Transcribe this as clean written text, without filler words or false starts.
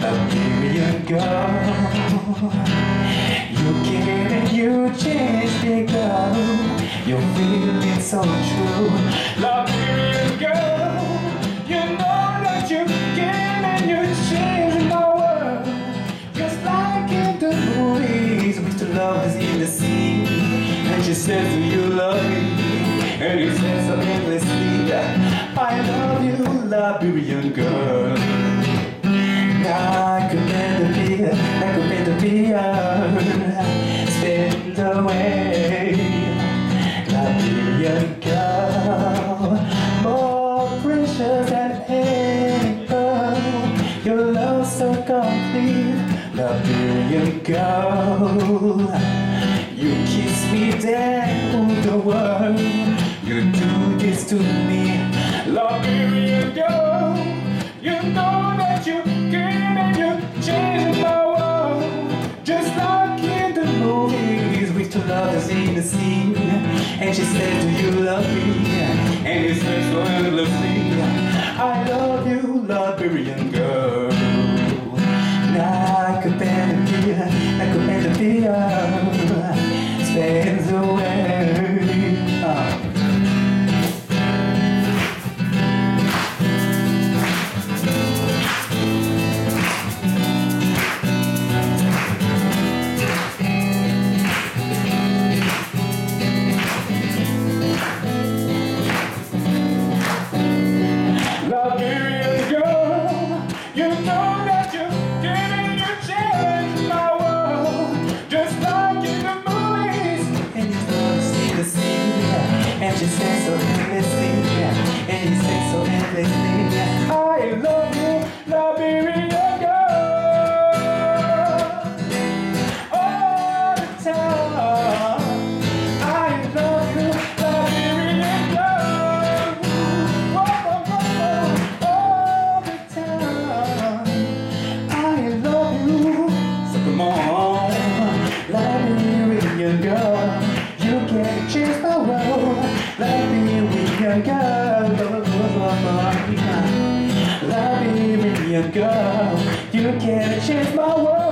Liberian girl, you came and you changed me, girl. You're feeling so true. Liberian girl, you know that you came and you changed my world. Just like in the movies, Mr. Love is in the sea, and she says, do you love me? And he says so endlessly, I love you, Liberian girl. I could never be, I could never be spend away, Liberian girl, more precious than any pearl. Your love so complete, Liberian girl. You kiss me down the world. You do this to me, Liberian girl. You know that you came and you changed my world. Just like in the movies, with two lovers in the scene, and she said, do you love me? And he said so endlessly, I love you, Liberian girl. Now I could better be, I could better be spends away. Liberian girl, you know that you came and you changed my world. Just like in the movies, and you don't see the scene, and she says so endlessly, and he says so endlessly, I love you, Liberian girl, all the time. I love you, Liberian girl, whoa, whoa, whoa, all the time. I love you, so come on, Liberian girl, you can change the world, Liberian girl, Liberian girl, you can change my world.